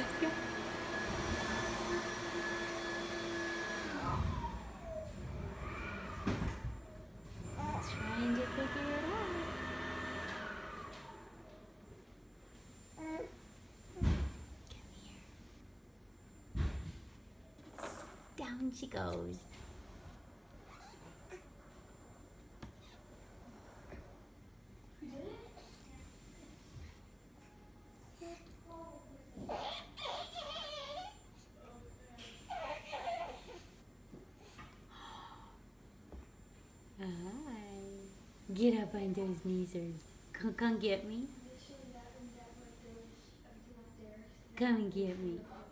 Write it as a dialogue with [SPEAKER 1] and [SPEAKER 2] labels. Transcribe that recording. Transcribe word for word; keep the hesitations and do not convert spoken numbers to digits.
[SPEAKER 1] She's go- trying to figure it out. Come here. Down she goes. Hi. Get up on those kneesers. Come, come get me. Come and get me.